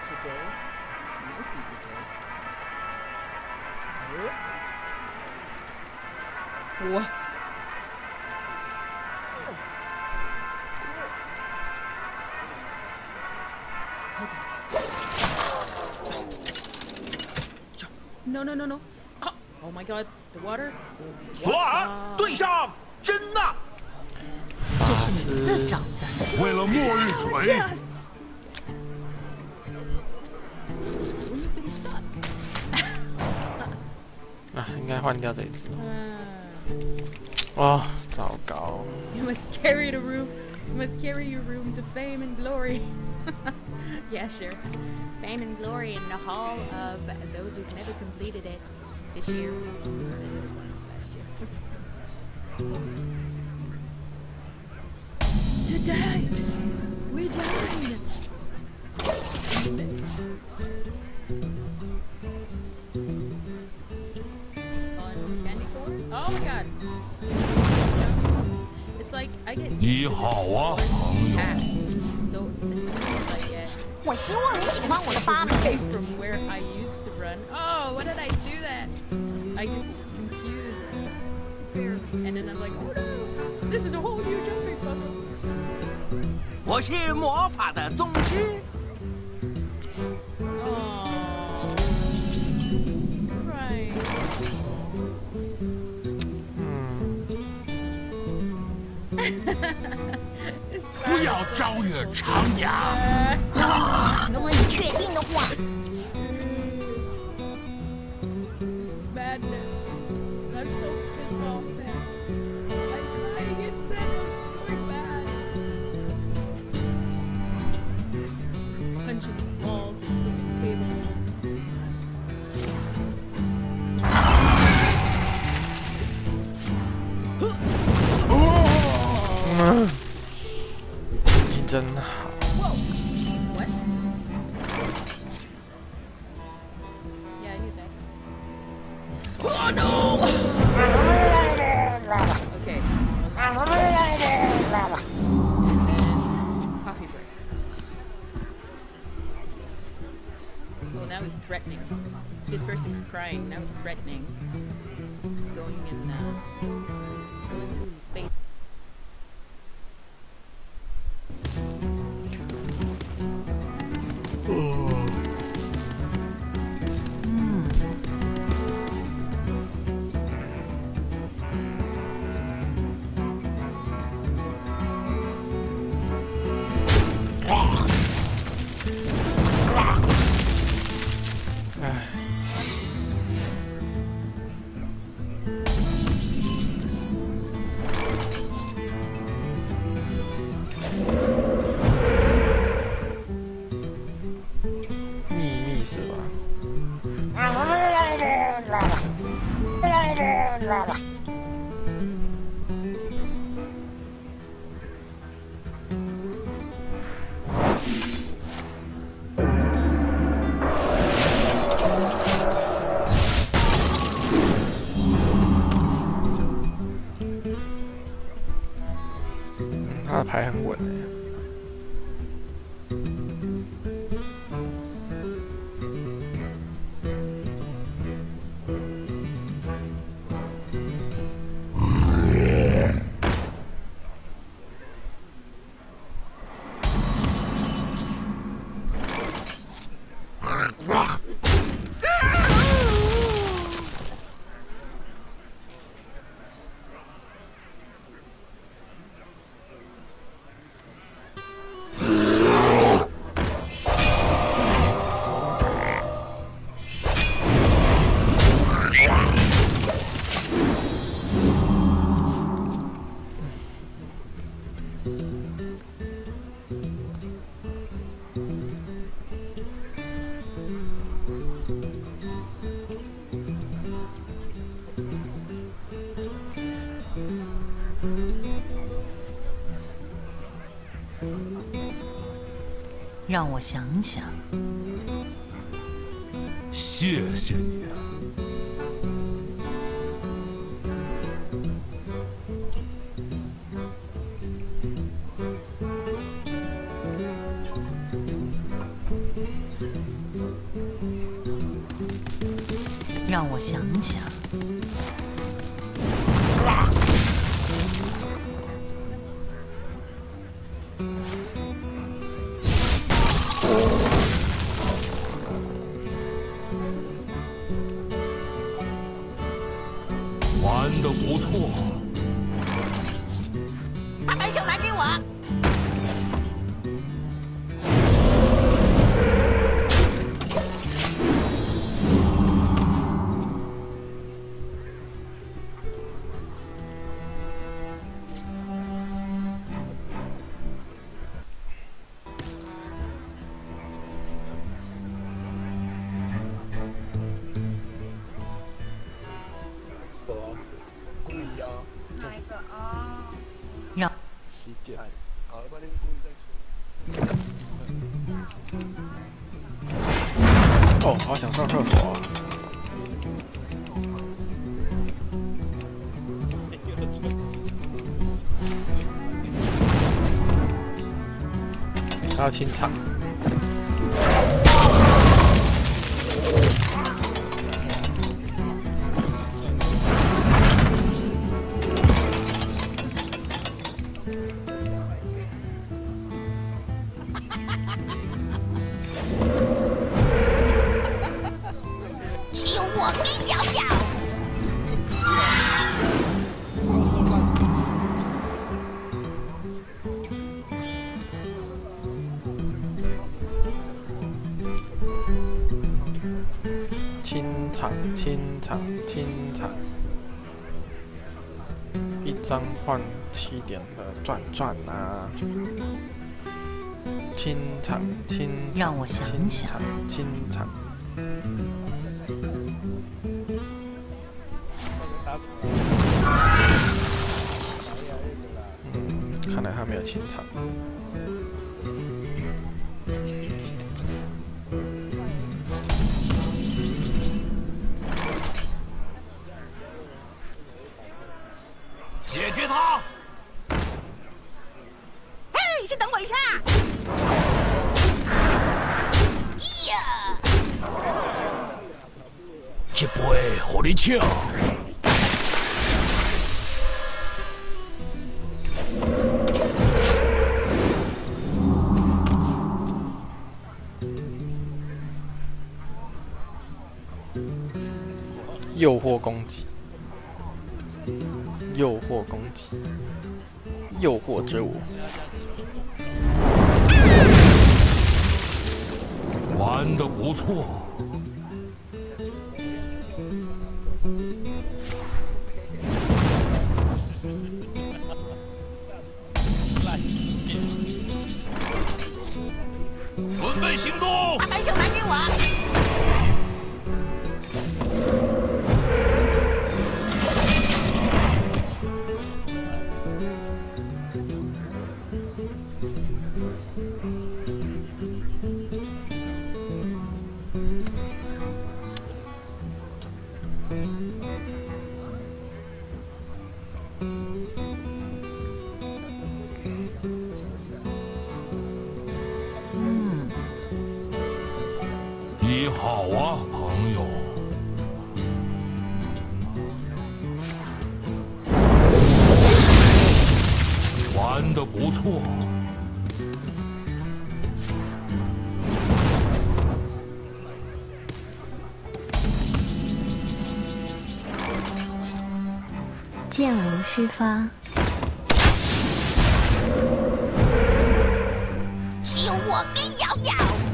today might be the day. What? No, no, no, no. Oh, oh my god, the water. 索尔，对上，真呐！ 这是你自找的。 为了末日锤。 啊，应该换掉这一只。哦，糟糕。 You must carry the room. You must carry your room to fame and glory. Yeah, sure. Fame and glory in the hall of those who've never completed it this year. It was last year. Tonight, we dine. On candy corn? Oh my god. It's like I get used to this pack. So as soon as I get 我希望你喜欢我的发明。 away from where I used to run. Oh, what did I do that? I just confused barely. And then I'm like, oh no, this is a whole new jumping puzzle. 我是魔法的宗师。 Oh, he's crying. 不要超越长牙。 如果你确定的话。 This is madness. I'm so pissed off, man. I'm crying inside. Going bad. Punching walls and flipping tables. 你真好。 Whoa! What? Yeah, you think. Oh no! Okay. And then coffee break. Oh, now he's threatening. See, at first he's crying, now he's threatening. He's going in, he's going through his face. Lava. 他的牌很稳欸。 让我想想。 谢谢你。 让我想想。 玩得不错。 把白酒拿给我。 让哦，好想上厕所啊！他要清场。 清场，一张换7点的转啊！清场， 让我想想， 清场。看来他没有清场。 解决他！ 嘿，先等我一下。呀！ 这杯好你抢！ 诱惑攻击。 诱惑攻击，诱惑之舞。 玩得不错。 准备行动！ 把白酒拿给我。 你好啊，朋友。玩得不错。 箭无虚发。 只有我跟瑶瑶。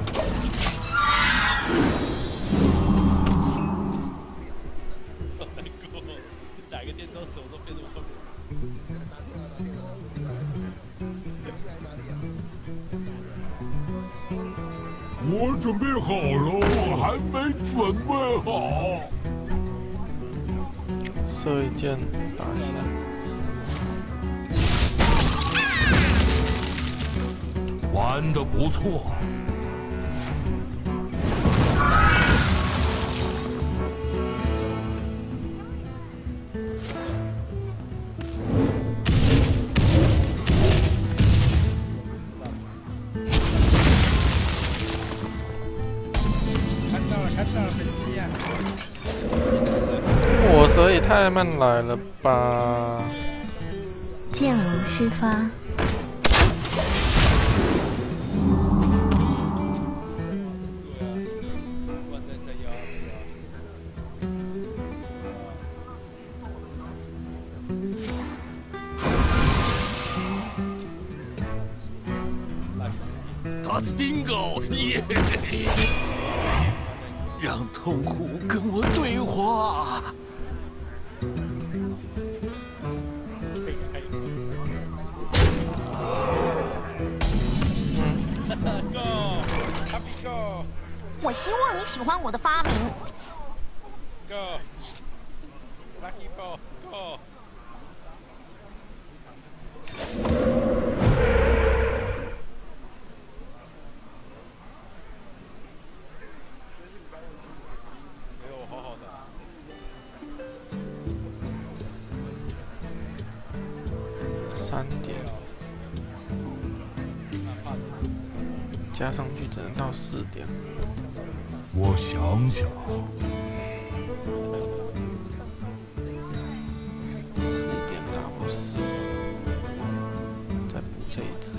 打个电动手都变成疯子。 我准备好了，我还没准备好。 射一箭，打一下。 玩得不错。 看到了。 火蛇也太慢来了吧！ 箭无虚发。 达斯丁狗耶！让痛苦跟我对话。 我希望你喜欢我的发明。 Go. Lucky ball. Go. 没有，好好的。 3点，加上去只能到4点。 我想想， 4点打不死，再补这一只。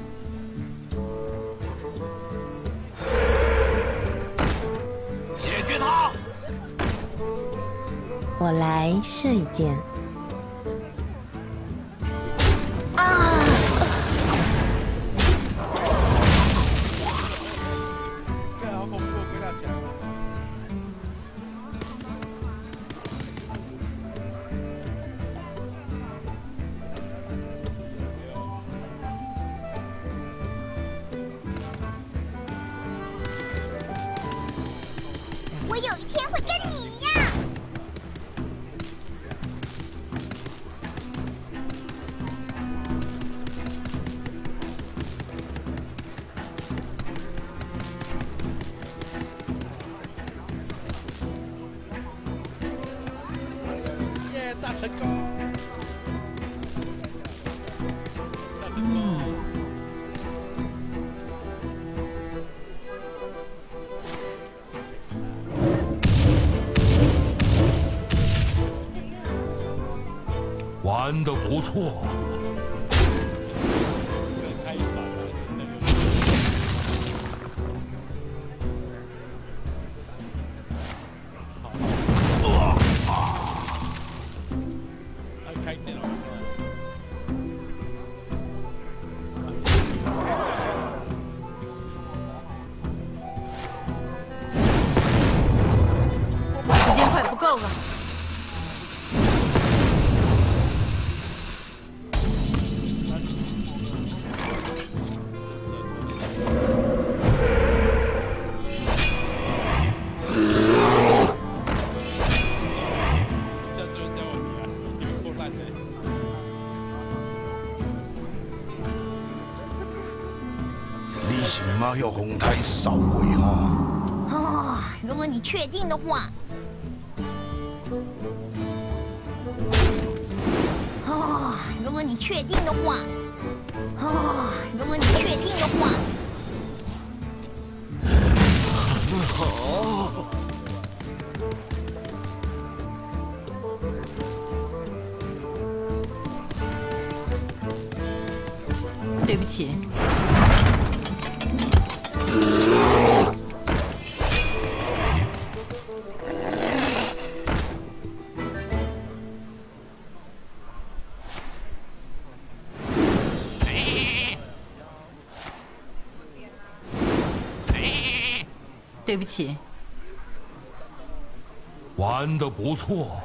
解决他！ 我来射一箭。 干好恐怖，鬼打墙。 我有一天会跟你一样。 耶，大成功！大成功！ 玩得不错。 太爽了，那个。开电脑。 时间快不够了。 你是嘛要红太少回哈？ 哦，如果你确定的话。哦，如果你确定的话。哦，如果你确定的话。 好。 对不起。对不起。 玩得不错。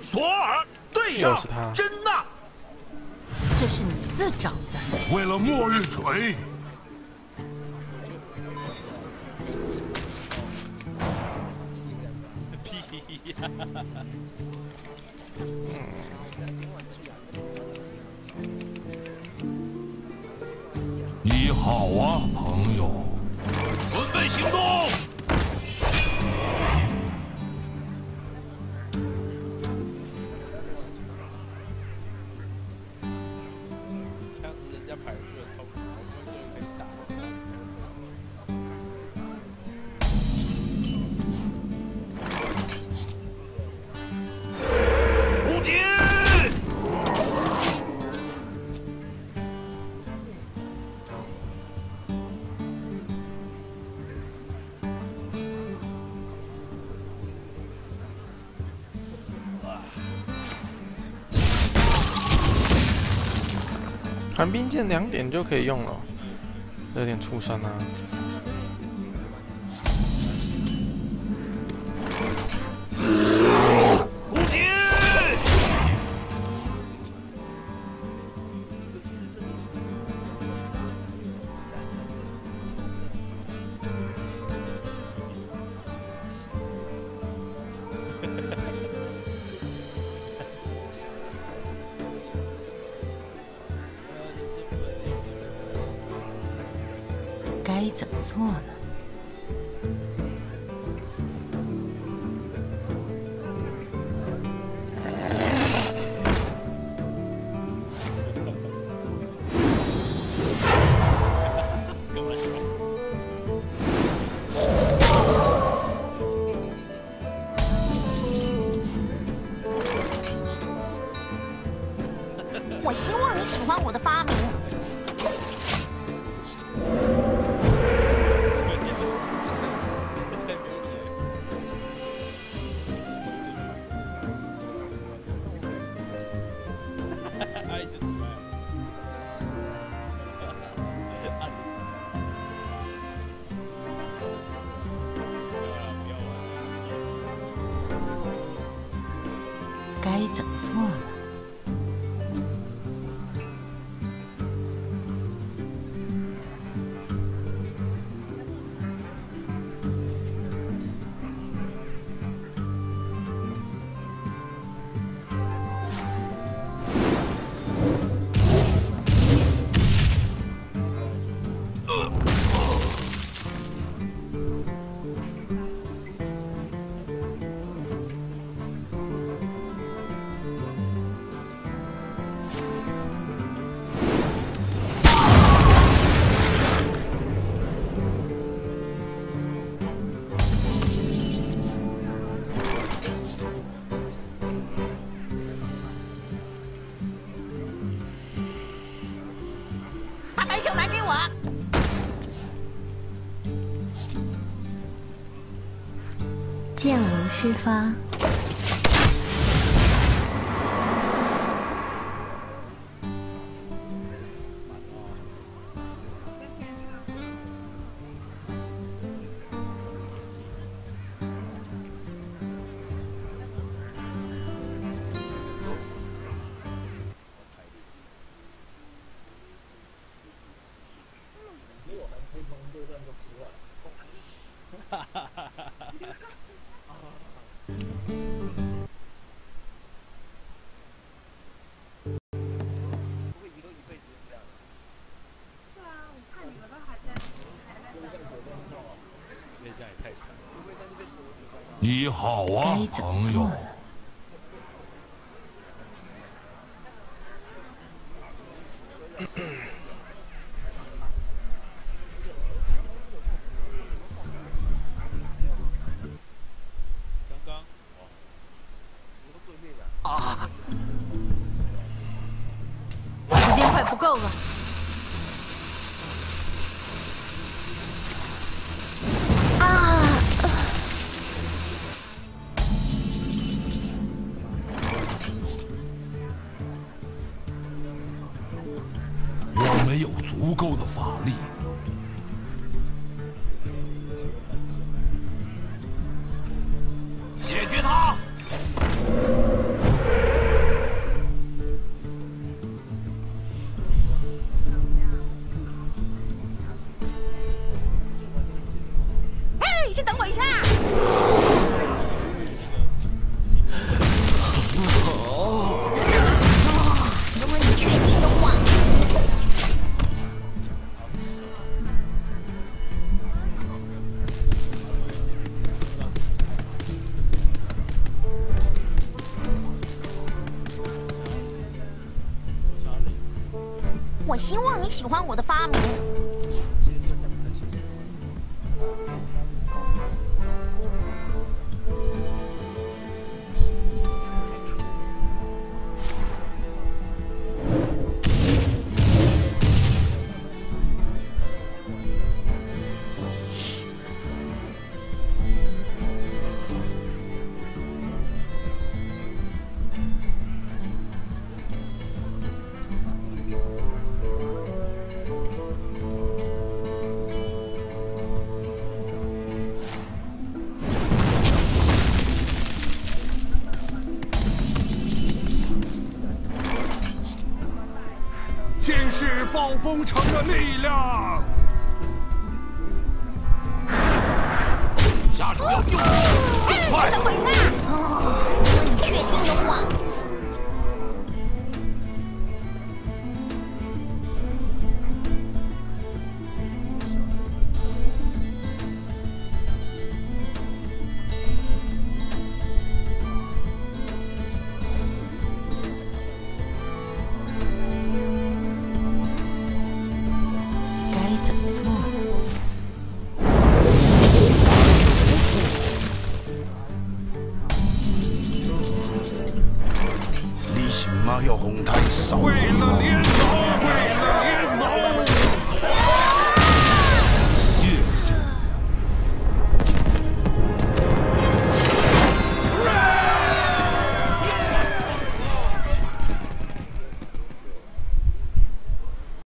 索尔，对上又是他， 真娜。 这是你自找的。 为了末日锤， 屁呀！ 你好啊，朋友。 准备行动！ 枪是人家排出的，超就可以打。 攻击！ 寒冰剑2点就可以用了，这有点畜生啊！ 攻击！ 该怎么做呢？我希望你喜欢我的发明。该怎么做呢？把白球拿给我。 剑无虚发。 你好啊， 该怎么朋友。 做呢？ 啊！ 时间快不够了。 我没有足够的法力。 解决他！ 我希望你喜欢我的发明。 暴风城的力量， 下手要救我，更快！ 怎么回事？如果你确定的话。 你想要红太少？ 为了联盟，为了联盟。